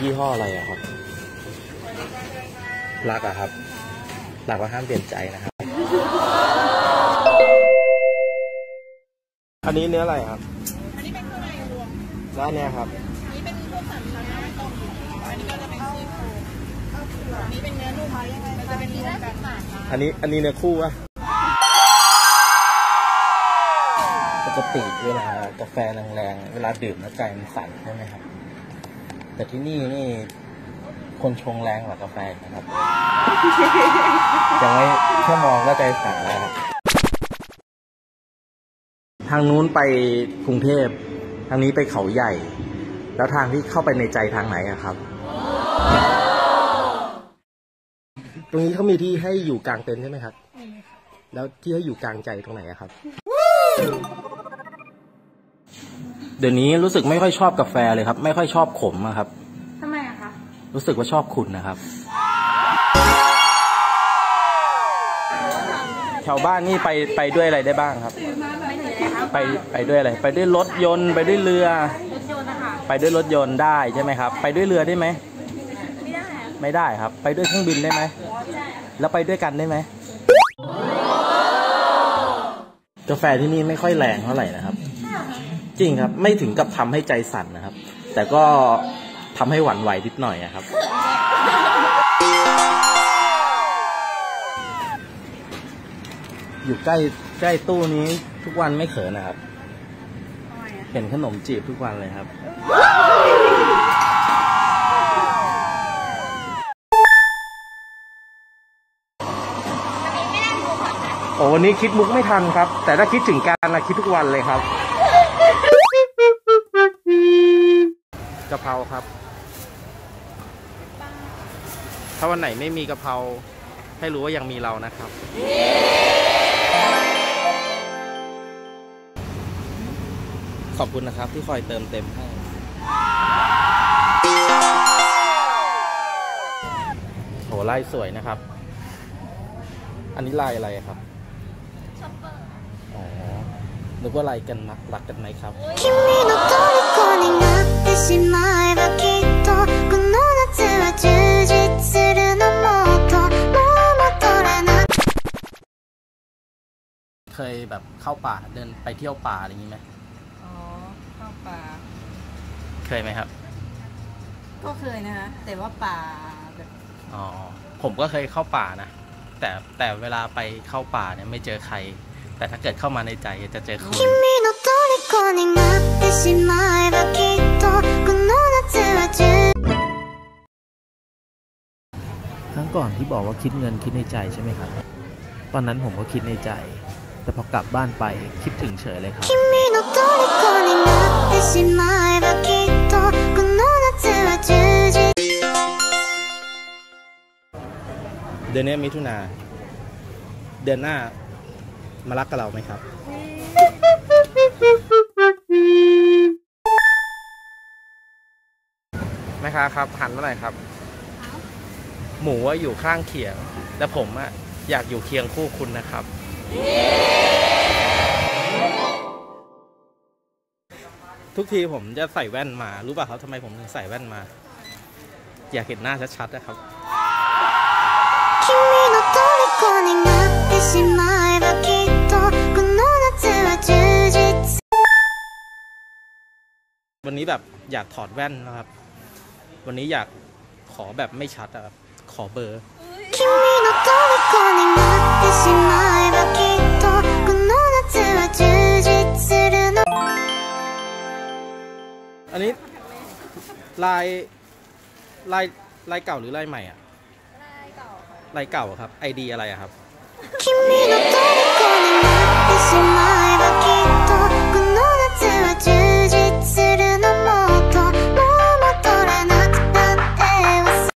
ยี่ห้ออะไรอะครับรักอะครับรักว่าห้ามเปลี่ยนใจนะครับอันนี้เนื้ออะไรครับอันนี้เป็นเครื่องในรวมแล้วอันนี้ครับอันนี้เป็นพวกสันชั้นน้ำต้มอันนี้ก็จะเป็นซี่โครงอันนี้เป็นเนื้อนุ่มมันจะเป็นรวมกันอันนี้เนื้อคู่อะปกติเวลากาแฟแรงๆเวลาดื่มแล้วใจมันสั่นใช่ไหมครับแต่ที่นี่คนชงแรงกว่ากาแฟนะครับยังไม่แค่มองก็ใจสั่นแล้วครับทางนู้นไปกรุงเทพทางนี้ไปเขาใหญ่แล้วทางที่เข้าไปในใจทางไหนอะครับตรงนี้เขามีที่ให้อยู่กลางเต็นท์ใช่ไหมครับแล้วที่ให้อยู่กลางใจตรงไหนอะครับเดี๋ยวนี้รู้สึกไม่ค่อยชอบกาแฟเลยครับไม่ค่อยชอบขมอะครับทำไมอะคะรู้สึกว่าชอบขุ่นนะครับแถวบ้านนี่ไปด้วยอะไรได้บ้างครับไปด้วยอะไรไปด้วยรถยนต์ไปด้วยเรือไปด้วยรถยนต์ได้ใช่ไหมครับไปด้วยเรือได้ไหมไม่ได้ครับไปด้วยเครื่องบินได้ไหมแล้วไปด้วยกันได้ไหมกาแฟที่นี่ไม่ค่อยแรงเท่าไหร่นะครับจริงครับไม่ถึงกับทำให้ใจสั่นนะครับแต่ก็ทำให้หวั่นไหวนิดหน่อยครับอยู่ใกล้ตู้นี้ทุกวันไม่เขินนะครับเห็นขนมจีบทุกวันเลยครับโอ้วันนี้คิดมุกไม่ทันครับแต่ถ้าคิดถึงการคิดทุกวันเลยครับกะเพราครับถ้าวันไหนไม่มีกะเพราให้รู้ว่ายังมีเรานะครับขอบคุณนะครับที่คอยเติมเต็มให้โหลายสวยนะครับอันนี้ลายอะไรครับช็อปเปอร์อ๋อนึกว่าลายกันรักกันไหมครับเคยแบบเข้าป่าเดินไปเที่ยวป่าอะไรอย่างนี้ไหมอ๋อเข้าป่าเคยไหมครับก็เคยนะคะแต่ว่าป่าแบบอ๋อผมก็เคยเข้าป่านะแต่เวลาไปเข้าป่าเนี่ยไม่เจอใครแต่ถ้าเกิดเข้ามาในใจจะเจอคุณครั้งก่อนที่บอกว่าคิดเงินคิดในใจใช่ไหมครับตอนนั้นผมก็คิดในใจแต่พอกลับบ้านไปคิดถึงเฉยเลยครับเดือนนี้มิถุนาเดือนหน้ามารักกับเราไหมครับแม่ค้าครับหันมาหน่อยครับหมูว่าอยู่ข้างเคียงแต่ผมอะอยากอยู่เคียงคู่คุณนะครับทุกทีผมจะใส่แว่นมารู้ป่ะครับทำไมผมถึงใส่แว่นมาอยากเห็นหน้าชัดๆนะครับวันนี้แบบอยากถอดแว่นนะครับวันนี้อยากขอแบบไม่ชัดอะขอเบอร์อันนี้ลายเก่าหรือลายใหม่อะลายเก่าครับไอดีอะไรอะครับ